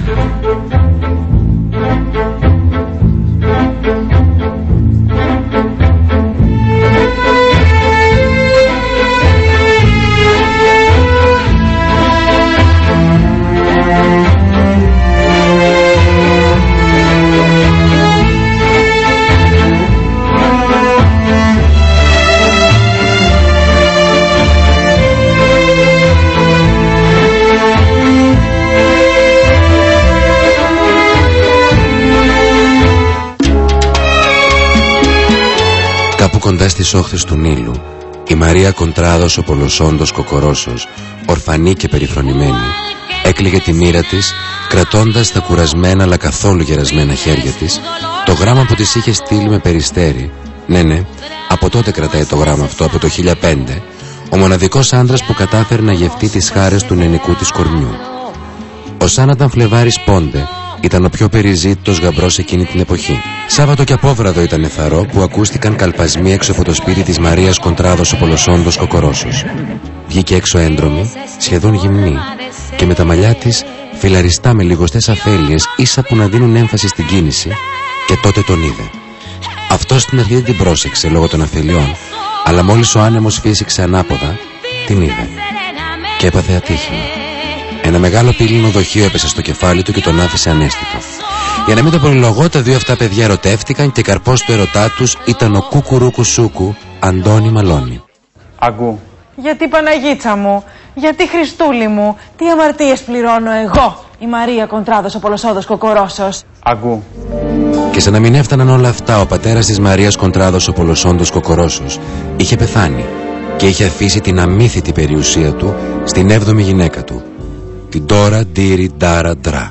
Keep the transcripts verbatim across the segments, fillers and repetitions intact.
Κοντά στις όχθες του Νείλου, η Μαρία Κοντράδος ο Πολοσόντος Κοκορώσος, ορφανή και περιφρονημένη, έκλαιγε τη μοίρα της, κρατώντας τα κουρασμένα αλλά καθόλου γερασμένα χέρια της το γράμμα που της είχε στείλει με περιστέρι. Ναι, ναι, από τότε κρατάει το γράμμα αυτό, από το χίλια πέντε, ο μοναδικός άντρας που κατάφερε να γευτεί τις χάρες του νενικού της κορμιού. Ο Σάναταν Φλεβάρης Πόντε ήταν ο πιο περιζήτητος γαμπρός εκείνη την εποχή. Σάββατο και απόβραδο ήταν θαρό που ακούστηκαν καλπασμοί έξω από το σπίτι της Μαρίας Κοντράδος ο Πολοσόντος Κοκορώσος. Βγήκε έξω έντρομη, σχεδόν γυμνή, και με τα μαλλιά της φιλαριστά με λιγοστές αφέλειες, ίσα που να δίνουν έμφαση στην κίνηση, και τότε τον είδε. Αυτός στην αρχή δεν την πρόσεξε λόγω των αφελιών, αλλά μόλις ο άνεμος φύσηξε ανάποδα, την είδε και έπαθε ατύχημα. Ένα μεγάλο πύλινο δοχείο έπεσε στο κεφάλι του και τον άφησε ανέστητο. Για να μην το προλογώ, τα δύο αυτά παιδιά ερωτεύτηκαν και καρπός του ερωτά τους ήταν ο Κουκουρούκου Σούκου Αντώνη Μαλώνη. Αγκού. Γιατί Παναγίτσα μου, γιατί Χριστούλη μου, τι αμαρτίες πληρώνω εγώ, η Μαρία Κοντράδος ο Πολοσόντος Κοκορώσος. Αγκού. Και σαν να μην έφταναν όλα αυτά, ο πατέρας της Μαρίας Κοντράδος ο Πολοσόντος Κοκορώσος είχε πεθάνει και είχε αφήσει την αμύθιτη περιουσία του στην έβδομη γυναίκα του, την Ντόρα Ντίρι Ντάρα Ντρά.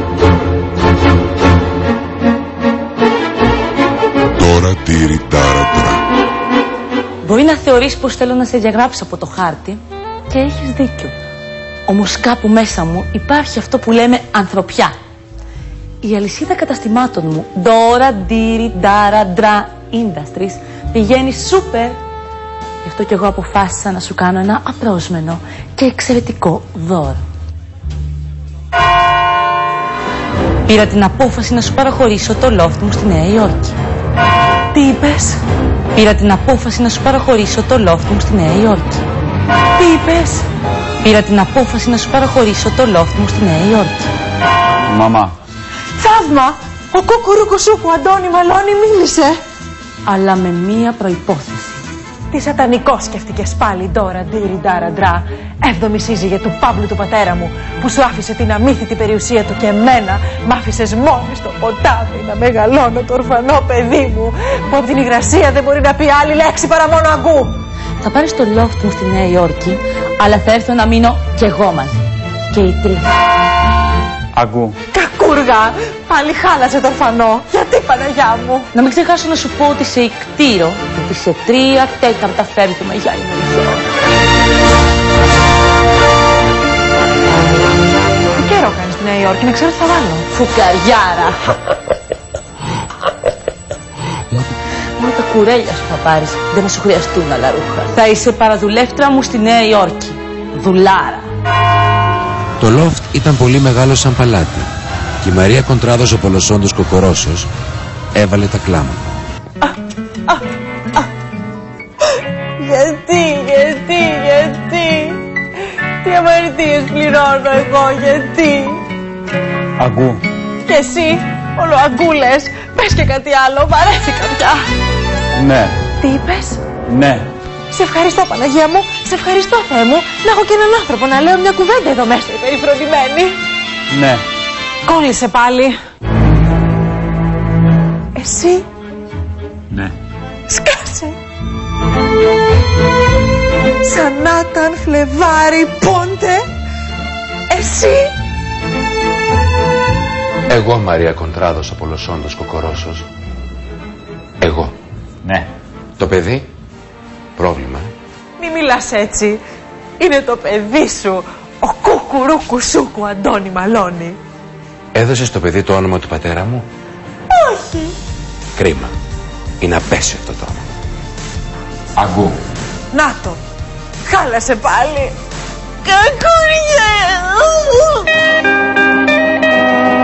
Ντόρα Ντίρι Ντάρα Ντρά. Μπορεί να θεωρείς πως θέλω να σε διαγράψω από το χάρτη και έχεις δίκιο. Όμως κάπου μέσα μου υπάρχει αυτό που λέμε ανθρωπιά. Η αλυσίδα καταστημάτων μου, Ντόρα Ντίρι Ντάρα Ντρά Industries, πηγαίνει σούπερ. Γι' αυτό κι εγώ αποφάσισα να σου κάνω ένα απρόσμενο και εξαιρετικό δώρο. Πήρα την απόφαση να σου παραχωρήσω το loft μου στη Νέα Υόρκη. Τι είπες? Πήρα την απόφαση να σου παραχωρήσω το loft μου στη Νέα Υόρκη. Τι είπες? Πήρα την απόφαση να σου παραχωρήσω το loft μου στη Νέα Υόρκη. Μαμά. Θαύμα! Ο Κουκουρούκου Σούκου Αντώνη Μαλώνη μίλησε. Αλλά με μία προϋπόθεση. Τι σατανικό σκέφτηκες πάλι, Ντόρα Ντίρι Ντάρα Ντρά, έβδομη σύζυγε του Παύλου του πατέρα μου, που σου άφησε την αμύθιτη περιουσία του και εμένα μ' άφησες μόνη στο ποτάμι να μεγαλώνω το ορφανό παιδί μου, που από την υγρασία δεν μπορεί να πει άλλη λέξη παρά μόνο αγκού. Θα πάρεις το loft μου στη Νέα Υόρκη, αλλά θα έρθω να μείνω κι εγώ μαζί. Και οι τρεις. Αγκού. Κακούργα, πάλι χάλασε το ορφανό. Γιατί, Παναγιά μου? Να μην ξεχάσω να σου πω ότι σε κτήρο, ότι σε τρία τέταρτα φεύγουμε για ημερησία. Τι καιρό κάνεις στη Νέα Υόρκη, να ξέρω τι θα βάλω. Φουκαριάρα. Μόνο τα κουρέλια σου θα πάρεις, δεν θα σου χρειαστούν άλλα ρούχα. Θα είσαι παραδουλεύτρα μου στη Νέα Υόρκη. Δουλάρα. Το loft ήταν πολύ μεγάλο σαν παλάτι και η Μαρία Κοντράδος ο Πολοσόντος Κοκορώσος έβαλε τα κλάματα. Α, α, α. Γιατί, γιατί, γιατί? Τι αμαρτίες πληρώνω εγώ, γιατί? Αγκού. Και εσύ, όλο αγκού λες, πες και κάτι άλλο, βαρέθηκα πια. Ναι. Τι είπες? Ναι. Σε ευχαριστώ, Παναγία μου, σε ευχαριστώ, Θεέ μου, να έχω και έναν άνθρωπο να λέω μια κουβέντα εδώ μέσα, η περιφροντημένη. Ναι. Κόλλησε πάλι. Εσύ? Ναι. Σκάσε. Σανάταν Φλεβάρη Πόντε. Εσύ? Εγώ, Μαρία Κοντράδος ο Πολοσόντος Κοκορώσος. Εγώ. Ναι. Το παιδί, πρόβλημα. Μη μιλάς έτσι. Είναι το παιδί σου, ο Κουκουρούκου Σούκου Αντώνη Μαλώνη. Έδωσες το παιδί το όνομα του πατέρα μου? Όχι. Κρίμα. Είναι απέσιο αυτό το όνομα. Αγκού. Να το. Χάλασε πάλι. Κακούργια.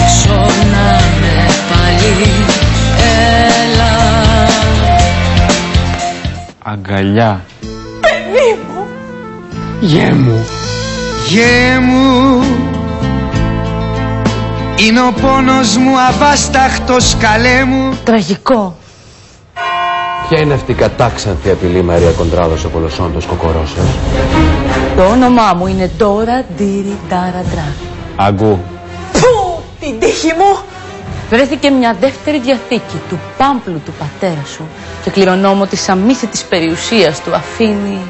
πίσω να με πάλι. Έλα. Αγκαλιά. Παιδί μου. Γε μου. Γε μου, είναι ο πόνος μου αβάσταχτος, καλέ μου. Τραγικό. Ποια είναι αυτή η κατάξανθη απειλή, Μαρία Κοντράδος, ο Πολωσόντος Κοκορώσος? Το όνομά μου είναι Ντόρα Ντίρι Ντάρα Ντρά. Αγκού. Πού, την τύχη μου. Βρέθηκε μια δεύτερη διαθήκη του πάμπλου του πατέρα σου και κληρονόμο της αμύθιτης περιουσίας του αφήνει...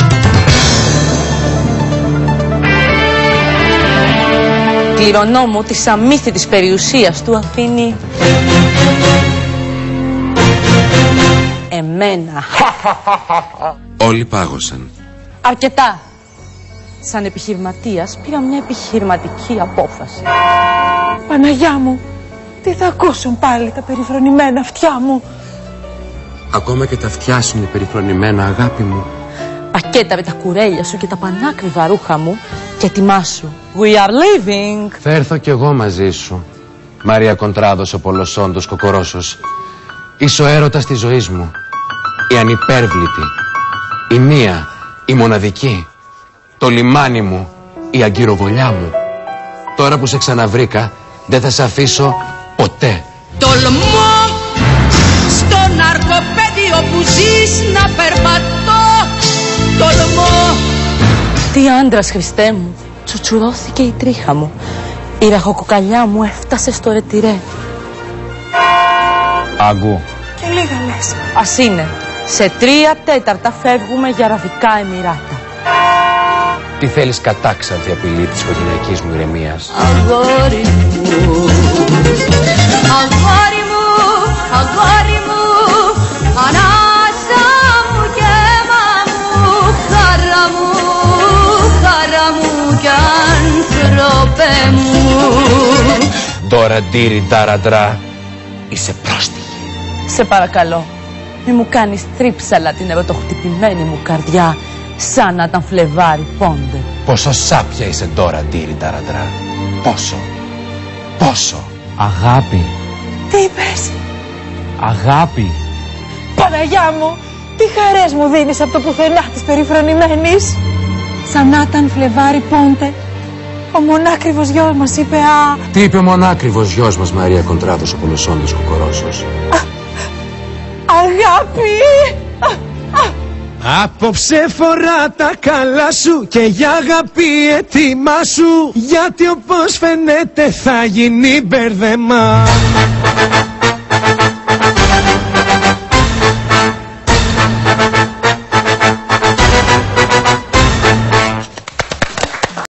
Κληρονόμο της αμύθιτης περιουσίας του αφήνει... Εμένα. Όλοι πάγωσαν. Αρκετά. Σαν επιχειρηματίας πήρα μια επιχειρηματική απόφαση. Παναγιά μου, τι θα ακούσουν πάλι τα περιφρονημένα αυτιά μου. Ακόμα και τα αυτιά σου είναι περιφρονημένα, αγάπη μου. Πακέτα με τα κουρέλια σου και τα πανάκριβα ρούχα μου και ετοιμάσου. We are leaving. Θα έρθω κι εγώ μαζί σου, Μαρία Κοντράδος, ο Πολωσόντος Κοκορώσος. Είσαι ο έρωτας της ζωής μου, η ανυπέρβλητη, η μία, η μοναδική, το λιμάνι μου, η αγκυροβολιά μου. Τώρα που σε ξαναβρήκα, δεν θα σε αφήσω ποτέ. Τολμώ στο ναρκοπαίδιο που ζεις να περπατώ. Τολμώ. Τι άντρας, Χριστέ μου, τσουτσουρώθηκε η τρίχα μου. Η ραχοκοκαλιά μου έφτασε στο ρετυρέ. Αγκού. Και λίγα λες. Ας είναι. Σε τρία τέταρτα φεύγουμε για Αραβικά Εμιράτα. Τι θέλεις κατάξανθη απειλή της οικογενειακής μου ηρεμίας? Αγόρι μου, αγόρι μου, αγόρι μου, ανάσα μου και αίμα μου, χαρά μου, χαρά μου κι άνθρωπε μου. Ντόρα Ντίρι Ντάρα Ντρά, είσαι πρόστιχη. Σε παρακαλώ, μη μου κάνεις τρίψαλα την ερωτοχτυπημένη μου καρδιά σαν να ήταν Φλεβάρι πόντε. Πόσο σάπια είσαι, Ντόρα Ντίρι Ντάρα Ντρά. Πόσο, πόσο. Αγάπη. Τι είπες? Αγάπη. Παναγιά μου, τι χαρές μου δίνεις από το πουθενά της περιφρονημένης. Σαν να ήταν Φλεβάρι πόντε. Ο μονάκριβος γιος μας είπε α... Τι είπε ο μονάκριβος γιος μας, Μαρία Κοντράδος, ο Πολωσόντος Κοκορώσος? Αγάπη! Απόψε φορά τα καλά σου και για αγάπη ετοιμάσου, γιατί όπως φαίνεται θα γίνει μπέρδεμα.